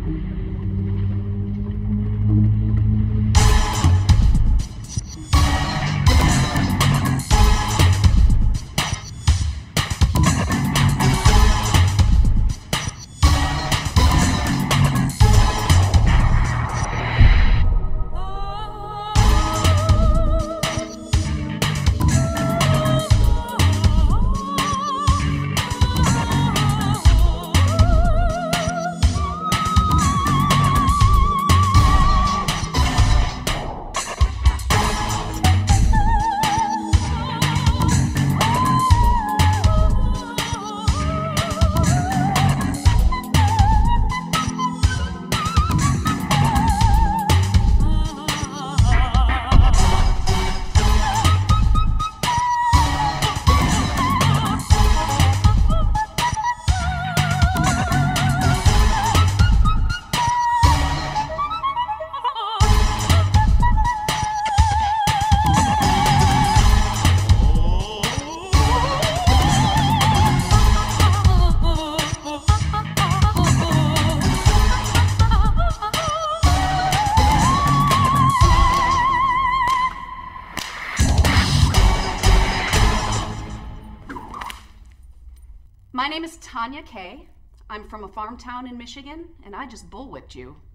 My name is Tonya Kay. I'm from a farm town in Michigan, and I just bullwhipped you.